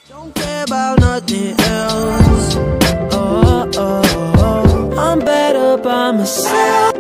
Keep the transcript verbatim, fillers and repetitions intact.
Don't care about nothing else. Oh, oh, oh, I'm better by myself.